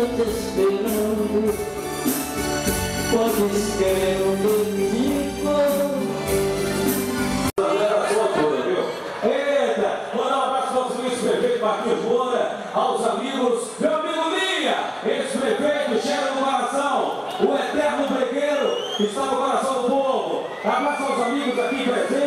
te esperando, podes querer um beijo. Galera toda, viu? Eita, mandar um abraço para o nosso vice-prefeito Marquinhos Moura, aos amigos, meu amigo Linha, ex-prefeito, chega no coração, o eterno bregueiro, está no coração do povo. Abraço aos amigos aqui presentes.